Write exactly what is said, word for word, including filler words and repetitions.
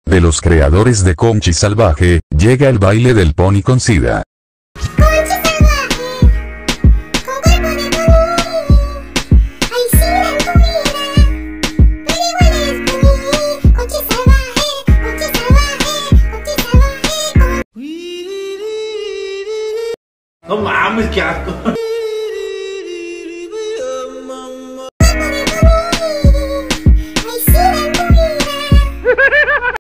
de los creadores de Conchi Salvaje, llega el baile del pony con sida. No mames, qué asco.